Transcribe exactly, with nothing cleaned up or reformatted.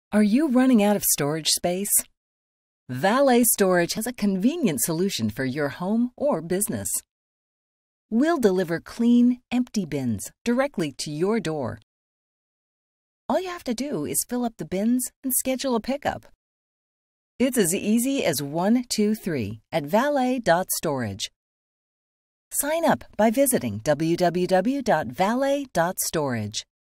Are you running out of storage space? Valet Storage has a convenient solution for your home or business. We'll deliver clean, empty bins directly to your door. All you have to do is fill up the bins and schedule a pickup. It's as easy as one, two, three at valet dot storage. Sign up by visiting w w w dot valet dot storage.